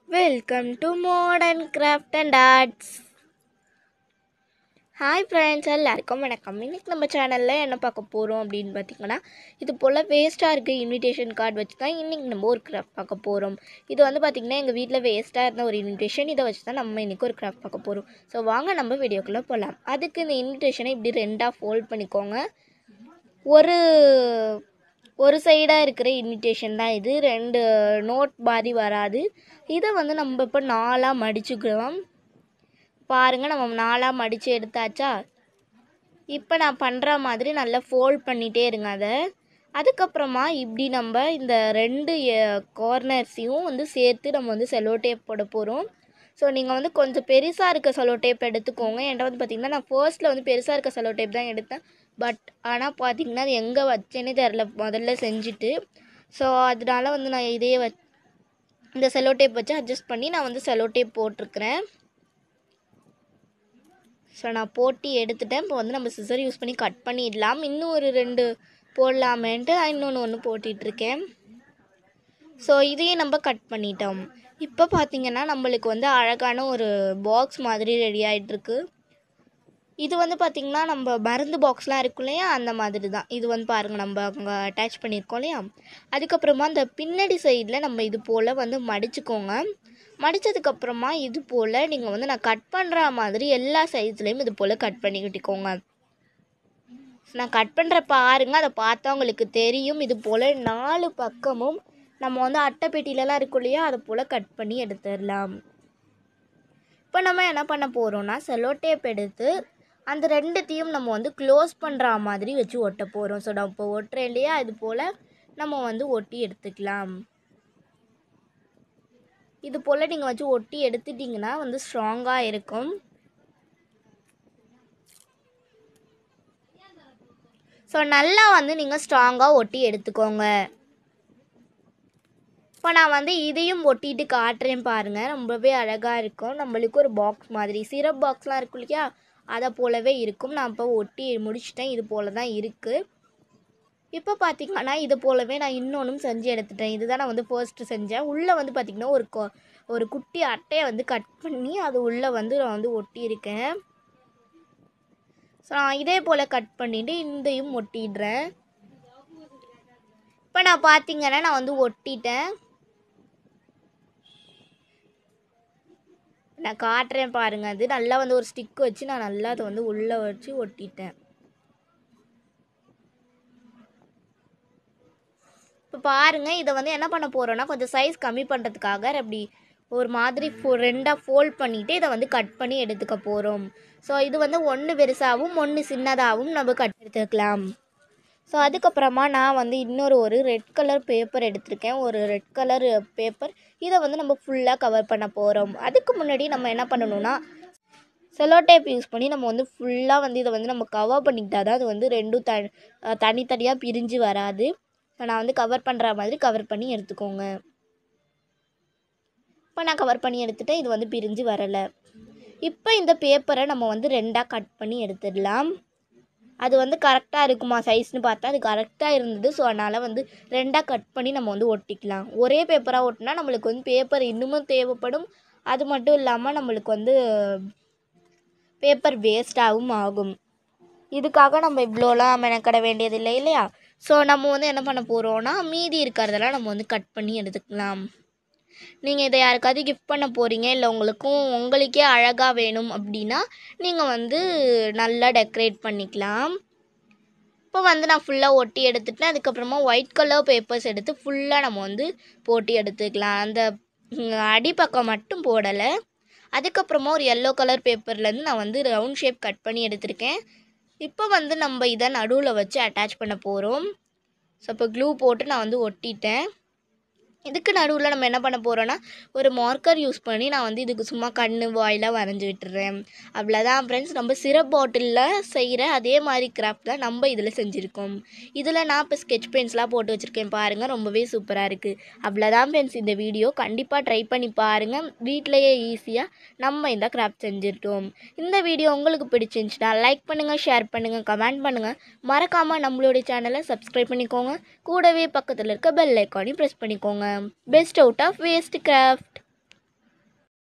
Welcome to Modern Craft and Arts. Hi friends, எல்லாருக்கும் வணக்கம். இன்றைக்கி நம்ம சேனலில் என்ன பார்க்க போகிறோம் அப்படின்னு பார்த்தீங்கன்னா, இது போல் வேஸ்ட்டாக இருக்க இன்விடேஷன் கார்டு வச்சு தான் இன்றைக்கி நம்ம ஒரு கிராஃப்ட் பார்க்க போகிறோம். இது வந்து பார்த்திங்கன்னா எங்கள் வீட்டில் வேஸ்ட்டாக இருந்த ஒரு இன்விடேஷன், இதை வச்சு தான் நம்ம இன்றைக்கி ஒரு கிராஃப்ட் பார்க்க போகிறோம். ஸோ வாங்க நம்ம வீடியோக்குள்ளே போகலாம். அதுக்கு இந்த இன்விடேஷனை இப்படி ரெண்டாக ஃபோல்ட் பண்ணிக்கோங்க. ஒரு சைடாக இருக்கிற இன்விடேஷன் தான் இது, ரெண்டு நோட் மாதிரி வராது. இதை வந்து நம்ம இப்போ 4ஆக மடிச்சுக்கலாம். பாருங்கள், நம்ம 4ஆக மடித்து எடுத்தாச்சா. இப்போ நான் பண்ணுற மாதிரி நல்லா ஃபோல்ட் பண்ணிகிட்டே இருங்க அதை. அதுக்கப்புறமா இப்படி நம்ம இந்த ரெண்டு கார்னர்ஸையும் வந்து சேர்த்து நம்ம வந்து செலோ டேப் போட போகிறோம். ஸோ நீங்கள் வந்து கொஞ்சம் பெருசாக இருக்க செலோ டேப் எடுத்துக்கோங்க. என்கிட்ட வந்து பார்த்திங்கன்னா நான் ஃபர்ஸ்ட்டில் வந்து பெருசாக இருக்க செலோ டேப் தான் எடுத்தேன். பட் ஆனால் பார்த்திங்கன்னா அது எங்கே வச்சேன்னே தெரில முதல்ல செஞ்சுட்டு. ஸோ அதனால வந்து நான் இந்த செலோ டேப் வச்சு அட்ஜஸ்ட் பண்ணி நான் வந்து செலோ டேப் போட்டிருக்கிறேன். ஸோ நான் போட்டி எடுத்துட்டேன். இப்போ வந்து நம்ம சிசர் யூஸ் பண்ணி கட் பண்ணிடலாம். இன்னும் ஒரு 2 போடலாமேன்ட்டு இன்னொன்று போட்டிகிட்ருக்கேன். ஸோ இதையும் நம்ம கட் பண்ணிட்டோம். இப்போ பார்த்திங்கன்னா நம்மளுக்கு வந்து அழகான ஒரு பாக்ஸ் மாதிரி ரெடி ஆகிட்டுருக்கு. இது வந்து பார்த்திங்கன்னா நம்ம மருந்து பாக்ஸ்லாம் இருக்கும் இல்லையா, அந்த மாதிரி தான். இது வந்து பாருங்கள், நம்ம அங்கே அட்டாச் பண்ணியிருக்கோம் இல்லையா. அதுக்கப்புறமா அந்த பின்னாடி சைடில் நம்ம இது போல் வந்து மடிச்சுக்கோங்க. மடித்ததுக்கப்புறமா இது போல் நீங்கள் வந்து நான் கட் பண்ணுற மாதிரி எல்லா சைஸ்லேயும் இது போல் கட் பண்ணிக்கிட்டிக்கோங்க. நான் கட் பண்ணுற பாருங்கள், அதை பார்த்தா உங்களுக்கு தெரியும். இது போல் 4 பக்கமும் நம்ம வந்து அட்டைப்பெட்டிலலாம் இருக்கும் இல்லையா, அதை போல் கட் பண்ணி எடுத்துடலாம். இப்போ நம்ம என்ன பண்ண போகிறோம்னா, செலோ டேப் எடுத்து அந்த ரெண்டுத்தையும் நம்ம வந்து க்ளோஸ் பண்ணுற மாதிரி வச்சு ஒட்ட போகிறோம். ஸோ நான் இப்போ ஒட்டுறேன் இல்லையா, இது போல் நம்ம வந்து ஒட்டி எடுத்துக்கலாம். இது போல் நீங்கள் வச்சு ஒட்டி எடுத்துட்டிங்கன்னா வந்து ஸ்ட்ராங்காக இருக்கும். ஸோ நல்லா வந்து நீங்கள் ஸ்ட்ராங்காக ஒட்டி எடுத்துக்கோங்க. இப்போ நான் வந்து இதையும் ஒட்டிட்டு காட்டுறேன் பாருங்கள், ரொம்பவே அழகாக இருக்கும். நம்மளுக்கு ஒரு பாக்ஸ் மாதிரி சிரப் பாக்ஸ்லாம் இருக்கும் இல்லையா, அதை போலவே இருக்கும். நான் இப்போ ஒட்டி முடிச்சிட்டேன். இது போல் தான் இருக்குது. இப்போ பார்த்திங்கன்னா இது போலவே நான் இன்னொன்றும் செஞ்சு எடுத்துட்டேன். இதுதான் நான் வந்து ஃபர்ஸ்ட்டு செஞ்சேன். உள்ளே வந்து பார்த்திங்கன்னா ஒரு குட்டி அட்டையை வந்து கட் பண்ணி அது உள்ளே வந்து நான் வந்து ஒட்டியிருக்கேன். ஸோ நான் இதே போல் கட் பண்ணிவிட்டு இதையும் ஒட்டிடுறேன். இப்போ நான் பார்த்திங்கன்னா நான் வந்து ஒட்டிட்டேன். நான் காட்டுறேன் பாருங்கள். அது நல்லா வந்து ஒரு ஸ்டிக் வச்சு நான் நல்லா அதை வந்து உள்ளே வச்சு ஒட்டிட்டேன். இப்போ பாருங்கள், இதை வந்து என்ன பண்ண போகிறோன்னா கொஞ்சம் சைஸ் கம்மி பண்ணுறதுக்காக அப்படி ஒரு மாதிரி ரெண்டாக ஃபோல்ட் பண்ணிவிட்டு இதை வந்து கட் பண்ணி எடுத்துக்க போகிறோம். ஸோ இது வந்து ஒன்று பெருசாகவும் ஒன்று சின்னதாகவும் நம்ம கட் எடுத்துக்கலாம். ஸோ அதுக்கப்புறமா நான் வந்து ஒரு ரெட் கலர் பேப்பர் எடுத்திருக்கேன். ஒரு ரெட் கலர் பேப்பர், இதை வந்து நம்ம ஃபுல்லாக கவர் பண்ண போகிறோம். அதுக்கு முன்னாடி நம்ம என்ன பண்ணணும்னா, செலோ டேப் யூஸ் பண்ணி நம்ம வந்து ஃபுல்லாக வந்து இதை வந்து நம்ம கவர் பண்ணிக்கிட்டா தான் அது வந்து ரெண்டும் தனித்தனியாக பிரிஞ்சு வராது. நான் வந்து கவர் பண்ணுற மாதிரி கவர் பண்ணி எடுத்துக்கோங்க. இப்போ நான் கவர் பண்ணி எடுத்துகிட்டேன். இது வந்து பிரிஞ்சு வரலை. இப்போ இந்த பேப்பரை நம்ம வந்து ரெண்டாக கட் பண்ணி எடுத்துடலாம். அது வந்து கரெக்டாக இருக்குமா சைஸ்னு பார்த்தா அது கரெக்டாக இருந்தது. ஸோ அதனால் வந்து ரெண்டாக கட் பண்ணி நம்ம வந்து ஒட்டிக்கலாம். ஒரே பேப்பராக ஒட்டினா நம்மளுக்கு வந்து பேப்பர் இன்னமும் தேவைப்படும். அது மட்டும் இல்லாமல் நம்மளுக்கு வந்து பேப்பர் வேஸ்ட்டாகவும் ஆகும். இதுக்காக நம்ம இவ்வளோலாம் மெனக்கட வேண்டியதில்லை இல்லையா. ஸோ நம்ம வந்து என்ன பண்ண போகிறோன்னா, மீதி இருக்கிறதெல்லாம் நம்ம வந்து கட் பண்ணி எடுத்துக்கலாம். நீங்கள் இதை யாருக்காவது கிஃப்ட் பண்ண போகிறீங்க, இல்லை உங்களுக்கே அழகாக வேணும் அப்படின்னா நீங்கள் வந்து நல்லா டெக்கரேட் பண்ணிக்கலாம். இப்போ வந்து நான் ஃபுல்லாக ஒட்டி எடுத்துட்டேன். அதுக்கப்புறமா ஒயிட் கலர் பேப்பர்ஸ் எடுத்து ஃபுல்லாக நம்ம வந்து போட்டி எடுத்துக்கலாம். அந்த அடிப்பக்கம் மட்டும் போடலை. அதுக்கப்புறமா ஒரு எல்லோ கலர் பேப்பர்லேருந்து நான் வந்து ரவுண்ட் ஷேப் கட் பண்ணி எடுத்திருக்கேன். இப்போ வந்து நம்ம இதை நடுவில் வச்சு அட்டாச் பண்ண போகிறோம். ஸோ இப்போ க்ளூ போட்டு நான் வந்து ஒட்டிட்டேன். இதுக்கு நடுவில் நம்ம என்ன பண்ண போகிறோன்னா, ஒரு மார்க்கர் யூஸ் பண்ணி நான் வந்து இதுக்கு சும்மா கண்ணு வாயிலாக வரைஞ்சி விட்டுறேன். அவ்வளோதான் ஃப்ரெண்ட்ஸ், நம்ம சிரப் பாட்டிலில் செய்கிற அதே மாதிரி கிராஃப்ட் தான் நம்ம இதில் செஞ்சுருக்கோம். இதில் நான் இப்போ ஸ்கெட்ச் பென்ஸ்லாம் போட்டு வச்சுருக்கேன் பாருங்கள், ரொம்பவே சூப்பராக இருக்குது. அவ்வளோதான் ஃப்ரெண்ட்ஸ், இந்த வீடியோ கண்டிப்பாக ட்ரை பண்ணி பாருங்கள். வீட்டிலையே ஈஸியாக நம்ம இந்த கிராஃப்ட் செஞ்சுருக்கோம். இந்த வீடியோ உங்களுக்கு பிடிச்சிருந்துச்சுன்னா லைக் பண்ணுங்கள், ஷேர் பண்ணுங்கள், கமெண்ட் பண்ணுங்கள். மறக்காமல் நம்மளுடைய சேனலை சப்ஸ்கிரைப் பண்ணிக்கோங்க. கூடவே பக்கத்தில் இருக்க பெல் ஐக்கானையும் ப்ரெஸ் பண்ணிக்கோங்க. Best out of waste craft.